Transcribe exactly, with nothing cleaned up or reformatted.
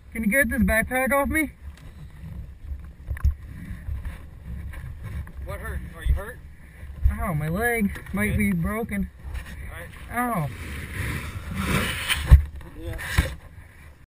Can you get this backpack off me? What hurt? Are you hurt? Ow, my leg might be broken. Alright. Ow. Yeah.